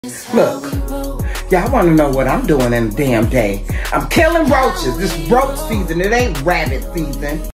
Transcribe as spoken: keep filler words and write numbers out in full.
Look, y'all want to know what I'm doing in a damn day. I'm killing roaches. This roach season. It ain't rabbit season.